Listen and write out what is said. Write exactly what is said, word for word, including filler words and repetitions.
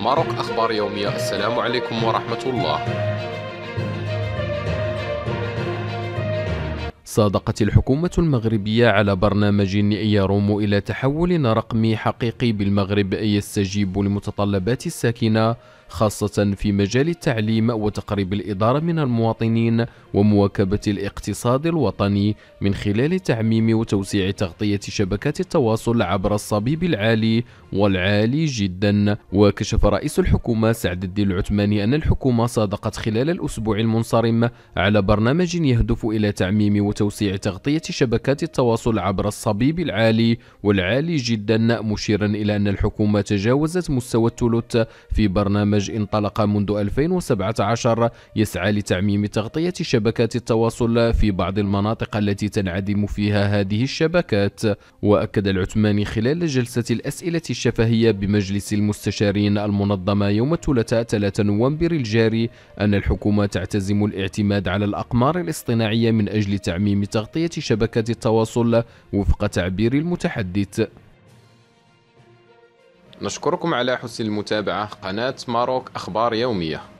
ماروك أخبار يومية. السلام عليكم ورحمة الله. صادقت الحكومة المغربية على برنامج يروم إلى تحول رقمي حقيقي بالمغرب يستجيب لمتطلبات الساكنة، خاصة في مجال التعليم وتقريب الإدارة من المواطنين ومواكبة الاقتصاد الوطني من خلال تعميم وتوسيع تغطية شبكات التواصل عبر الصبيب العالي والعالي جدا. وكشف رئيس الحكومة سعد الدين العثماني أن الحكومة صادقت خلال الأسبوع المنصرم على برنامج يهدف إلى تعميم وتوسيع تغطية شبكات التواصل عبر الصبيب العالي والعالي جدا، مشيرا إلى أن الحكومة تجاوزت مستوى الثلث في برنامج انطلق منذ ألفين وسبعة عشر يسعى لتعميم تغطية شبكات التواصل في بعض المناطق التي تنعدم فيها هذه الشبكات. وأكد العثماني خلال جلسة الأسئلة الشفهية بمجلس المستشارين المنظمة يوم الثلاثاء ثلاثة نوفمبر الجاري أن الحكومة تعتزم الاعتماد على الأقمار الاصطناعية من أجل تعميم تغطية شبكات التواصل وفق تعبير المتحدث. نشكركم على حسن المتابعة. قناة ماروك أخبار يومية.